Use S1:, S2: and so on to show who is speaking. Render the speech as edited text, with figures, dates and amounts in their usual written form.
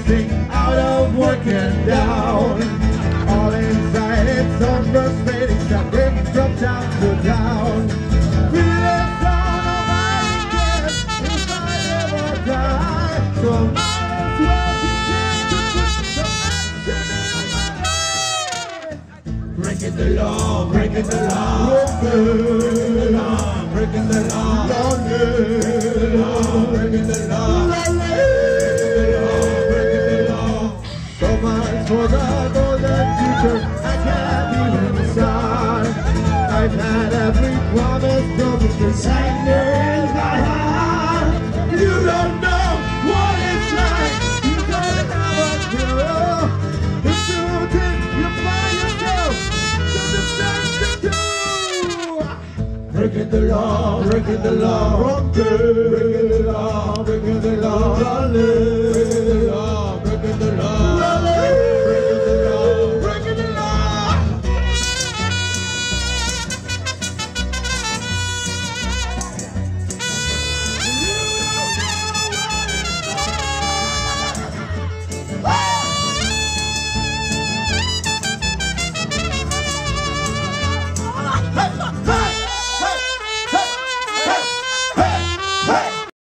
S1: everything out of work and down. All inside it's so frustrating, jumping from town to town. Feel the sound of my breath if I ever die. So might as well begin to put some action in my life. Breaking the law, breaking the law, breaking the law, breaking the law, breaking the law, so much for the golden future, I can't even start. I've had every promise broken, this anger in my heart. You don't know what it's like, you don't have a clue. It's too deep, you find yourself, something to do. Breaking the law, breaking the law, breaking the law, breaking the law, breaking the law.